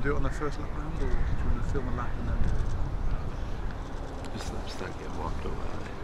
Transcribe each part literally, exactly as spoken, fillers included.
do it on their first lap round, or do you want to film a lap and then do it? Just let them start getting walked over.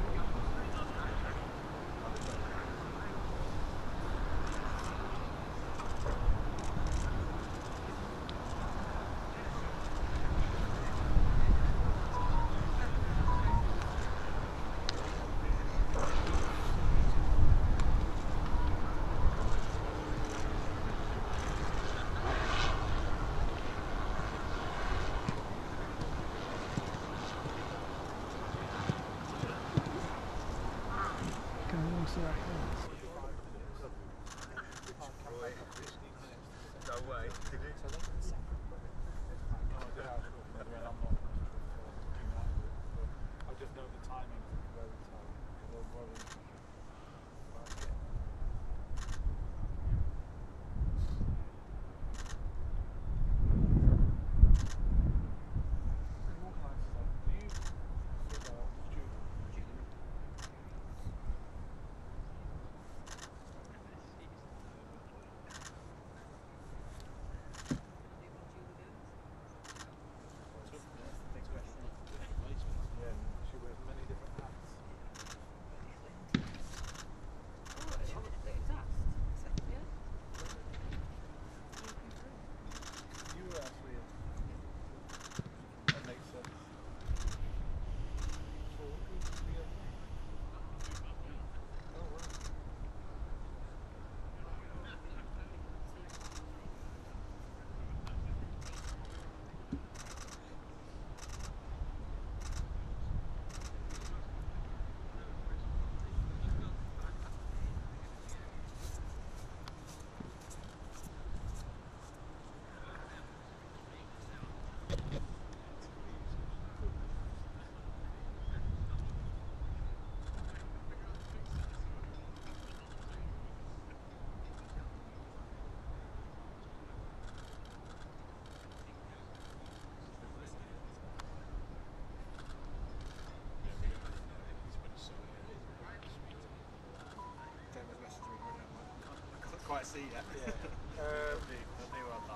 Quite see that. Yeah. um, they were on that.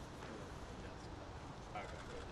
Okay, good.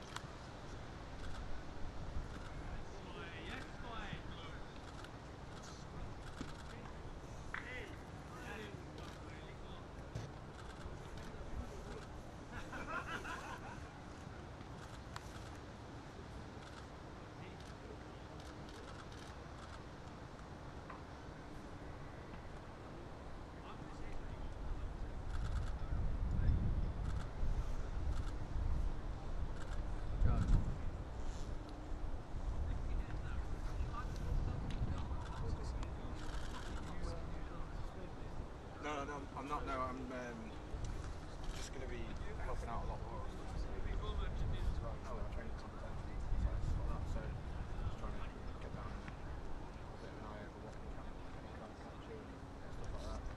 No, no, I'm not. No, I'm um, just going to be helping out a lot more. Oh, I'm training sometimes. So, just trying to get down a bit of an eye over what can can can catch you and stuff like that.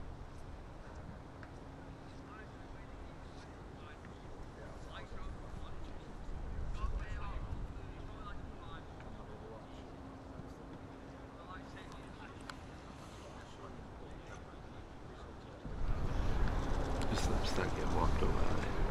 Just let them start getting walked over.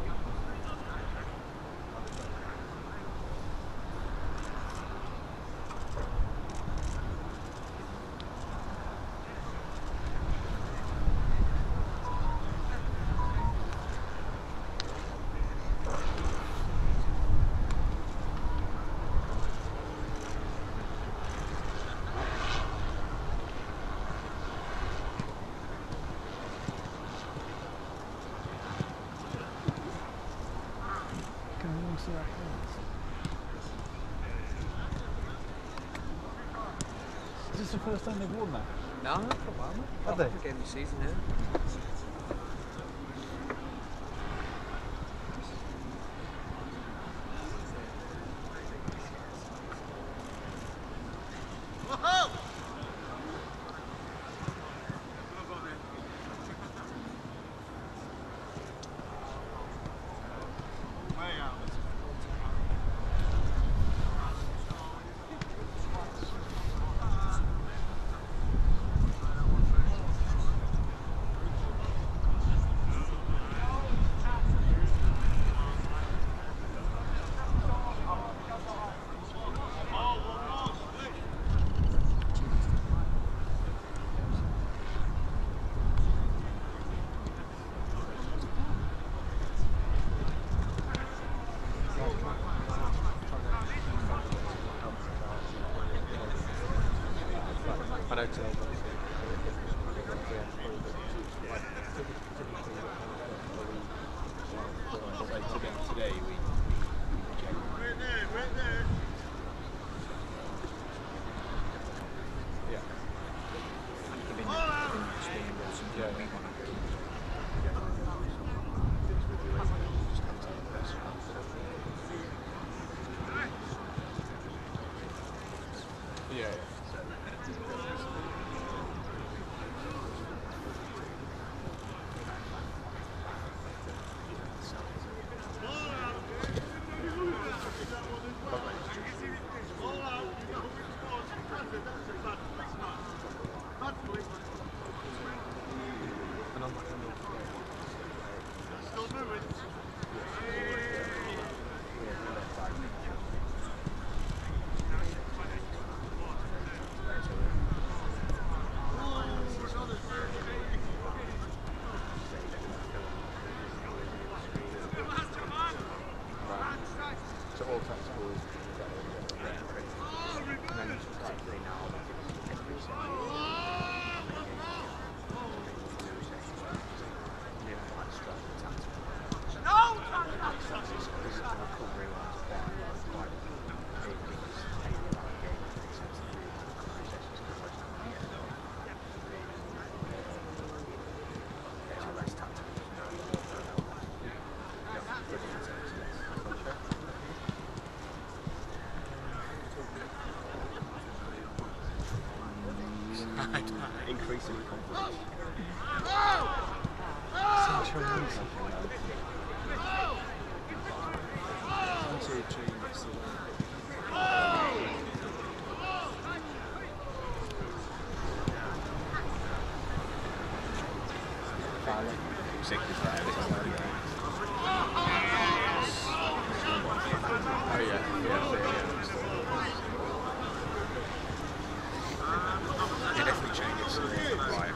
Is this the first time they've won that? No, not for a while. Have they? Game of the season, yeah. know today. Today we. Yeah. Yeah. Yeah. Increasingly confident. Oh yeah, yeah, yeah. It definitely changes. Right,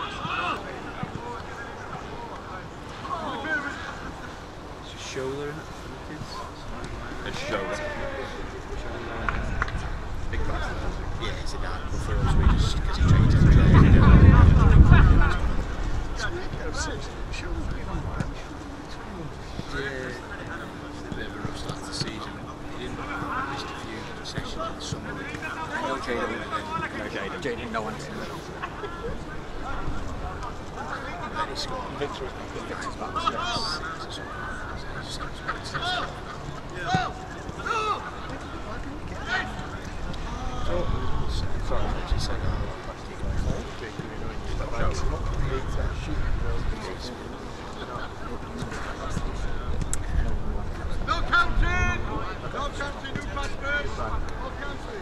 It's a shoulder, a shoulder. big bastard. Yeah, it's a down before we just because he trains every day. Yeah, a bit of a rough start to the season. He didn't miss a few sessions in the summer. No Jada, no Jada. Jada, no one. Then he scored. Victor, Victor's back to stress. Sorry, I just said no counting! No counting, new pass first! No counting!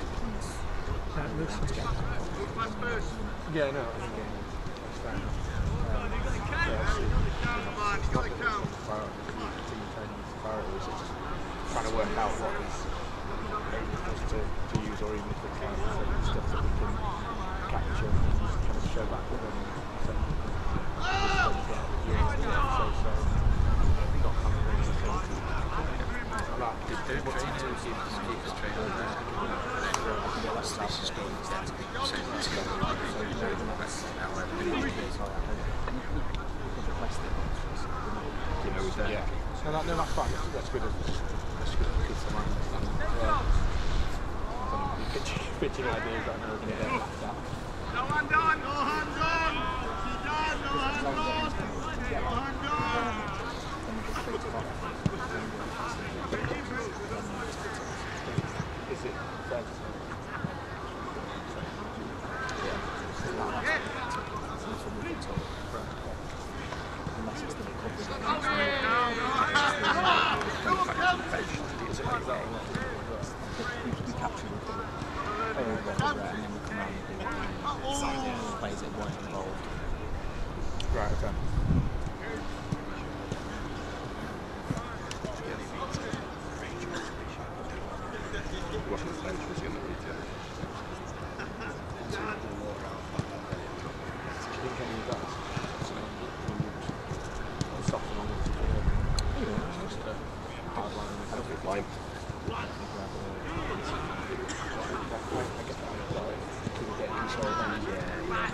New pass first! Yeah, no, I think that's fair enough. You got to count! Come on, you got to count! Team training's priority is just trying to work out what is able to, to use, or even if we can, stuff that we can capture and kind of show back with them. So, so, so, not kind of really facility. Like, Did they train to keep the trainer there? This is going to be the same as the other. So you know the best now I've been doing it. You know, with that. Yeah. No, that, no, that's fine. That's, that's good. That's good. Good for my understanding. Yeah. You're pitching, pitching ideas that I know we're going to get laughed at. No hand on! No hand on! Zidane, no hand on! No hand on! Is it fair to say? Unless it's the recovery. We capture the player and then we come around and do plays it weren't involved. Right, okay. Watching the stage was going to be too. Do you think any of that is soften on it? Yeah, it's just a hard line. I don't think line. I get that. Like, to get control of energy.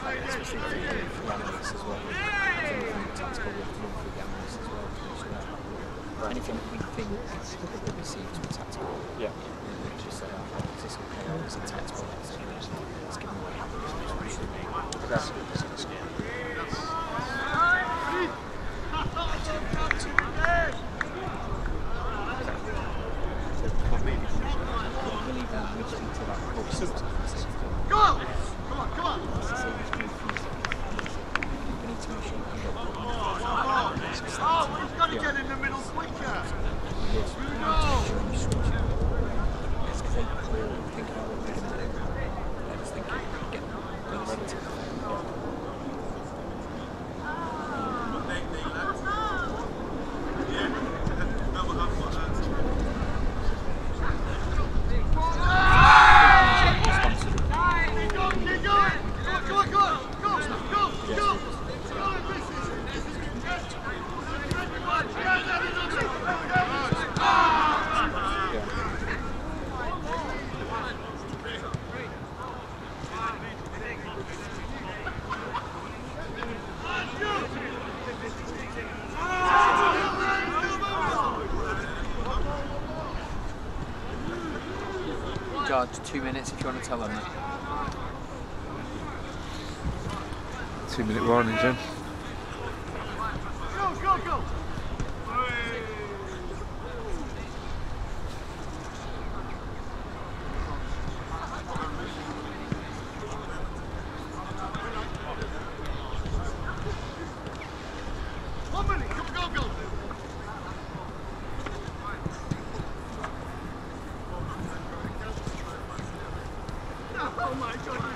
play, especially if you do analysts as well. Anything tactical, we have to run through the analysts as well. So that anything that we think that we see to be tactical, yeah, we just say, oh, is this okay, or is it tactical? Let's give them what happens. That's a good business game. Come on! Come on, come on! Oh, he's got to get in the middle quicker! Two minutes if you want to tell them that. Two minute warning, John. Go, go, go! One minute, go, go, go! Oh my God!